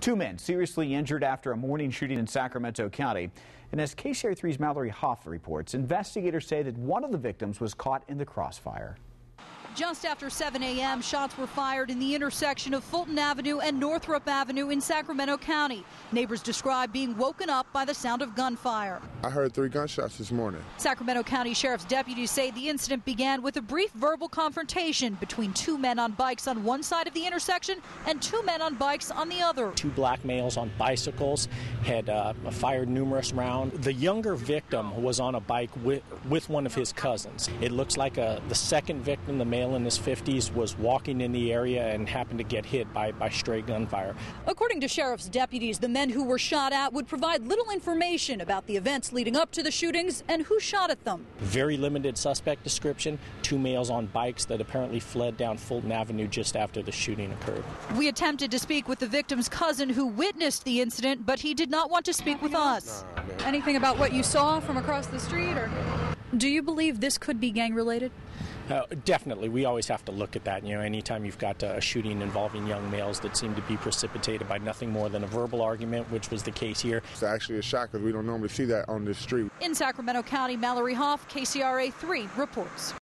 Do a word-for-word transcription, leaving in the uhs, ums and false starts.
Two men seriously injured after a morning shooting in Sacramento County. And as K C R A three's Mallory Hoff reports, investigators say that one of the victims was caught in the crossfire. Just after seven a m, shots were fired in the intersection of Fulton Avenue and Northrop Avenue in Sacramento County. Neighbors describe being woken up by the sound of gunfire. I heard three gunshots this morning. Sacramento County Sheriff's deputies say the incident began with a brief verbal confrontation between two men on bikes on one side of the intersection and two men on bikes on the other. Two black males on bicycles had uh, fired numerous rounds. The younger victim was on a bike with, with one of his cousins. It looks like a, the second victim, the male in his fifties, was walking in the area and happened to get hit by, by stray gunfire. According to sheriff's deputies, the men who were shot at would provide little information about the events leading up to the shootings and who shot at them. Very limited suspect description, two males on bikes that apparently fled down Fulton Avenue just after the shooting occurred. We attempted to speak with the victim's cousin who witnessed the incident, but he did not want to speak with us. Nah, Anything about what you saw from across the street? Or do you believe this could be gang-related? Uh, definitely. We always have to look at that. You know, anytime you've got a shooting involving young males that seem to be precipitated by nothing more than a verbal argument, which was the case here. It's actually a shock because we don't normally see that on this street. In Sacramento County, Mallory Hoff, K C R A three reports.